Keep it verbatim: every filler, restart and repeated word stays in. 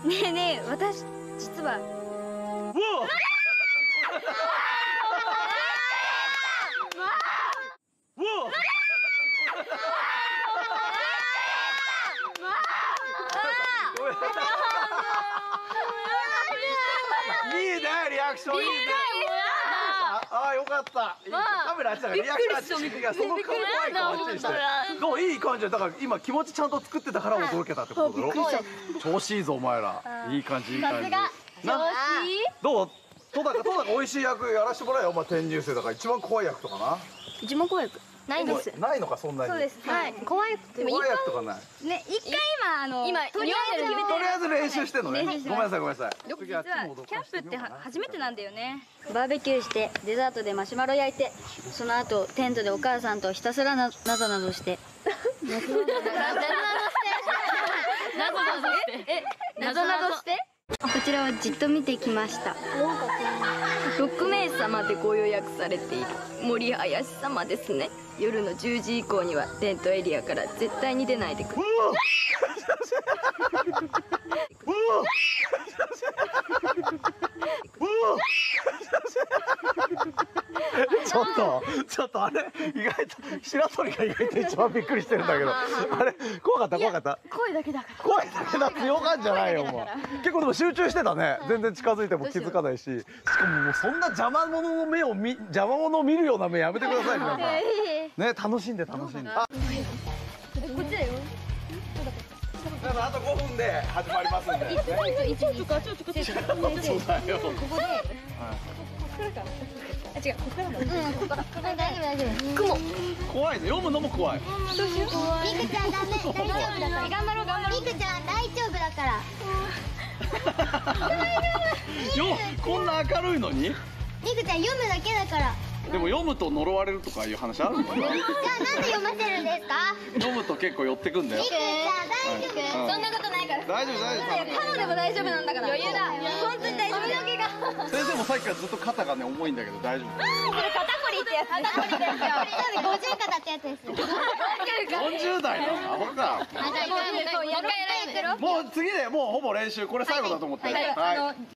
ねえねえ、私実は。うわいいね、リアクションいいね。ああ、よかった。カメラあっちだからリアクションあっちして、その顔怖い顔あっちにして。どう、いい感じだから今気持ちちゃんと作ってたから驚けたってことだろ。調子いいぞお前ら。いい感じいい感じ。どう？とだかとだか美味しい役やらしてもらえよ。お前転入生だから一番怖い役とかな。一番怖い役ないです。 ないのかそんなに。 そうです。はい。怖い役。 怖い役とかない。 ね、一回今あの今とりあえずとりあえず練習してんのね。ごめんなさいごめんなさい。 実はキャンプって初めてなんだよね。バーベキューしてデザートでマシュマロ焼いて、その後テントでお母さんとひたすらななぞなぞして。なぞなぞして。なぞなぞして。え、なぞなぞして。こちらをじっと見てきました。ろくめいさまでご予約されている森林様ですね。夜のじゅうじ以降にはテントエリアから絶対に出ないでください。 ちょっとちょっとあれ意外と白鳥が意外と一番びっくりしてるんだけど、あれ怖かった怖かった。 声だけだから。 声だけだってよかんじゃないよお前。結構でも集中してたね。全然近づいても気づかないし、しかももうそんな邪魔者の目を見邪魔者を見るような目やめてください皆さん。ね、楽しんで楽しんで。あ、こっちだよ。だからあとごふんで始まりますんで。いつもいつもちょっとかちょっとか。そうだよ。ここで。あ、違う、ここからも。うん、ここから。大丈夫大丈夫。雲。怖いね。読むのも怖い。どうしよう。りくちゃんダメ。大丈夫だから。頑張ろう頑張ろう。りくちゃん大丈夫だから。よ、こんな明るいのに。りくちゃん読むだけだから。でも読むと呪われるとかいう話あるのかな。じゃあなんで読ませるんですか。読むと結構寄ってくんだよ。りくちゃん大丈夫。そんなことないから。大丈夫大丈夫。カモでも大丈夫なんだから。余裕だ。本当に大丈夫。髪の毛が。先生もさっきからずっと肩がね重いんだけど大丈夫。それ肩こりってやつ。肩こりですよ。多分五十肩ってやつです。四十代の。アホか。もう次でもうほぼ練習これ最後だと思って。はい。